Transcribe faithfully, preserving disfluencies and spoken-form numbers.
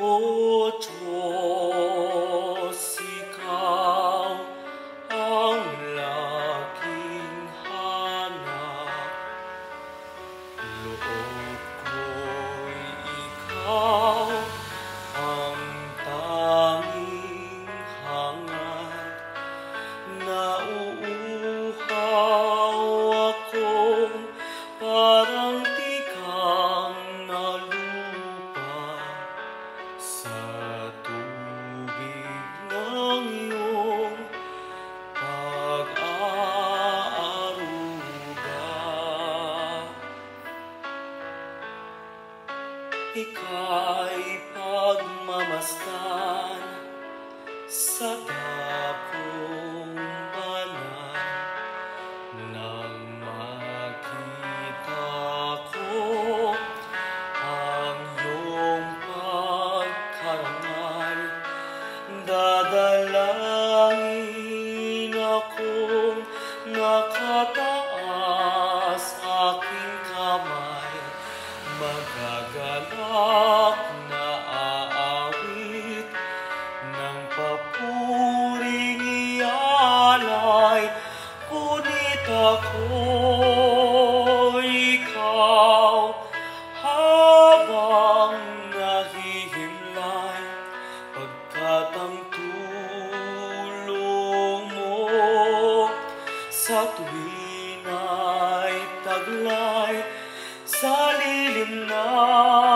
O Diyos, Ikaw ang laging hanap. Loob ko'y Ikaw ang tanging hangad. Nauuhaw akong parang tikang na lupa sa tubig ng iyong pag-aaruga. Ika'y pagmamasdan sa dakong banal nang makita ko ang iyong pagkarangal. Dadalangin akong nakataas aking kamay, magagalak na aawit ng papuring ialay. Ngunit ako'y Ikaw habang nahihimlay, pagkat ang tulong mo sa tuwin ay taglay sa lilim na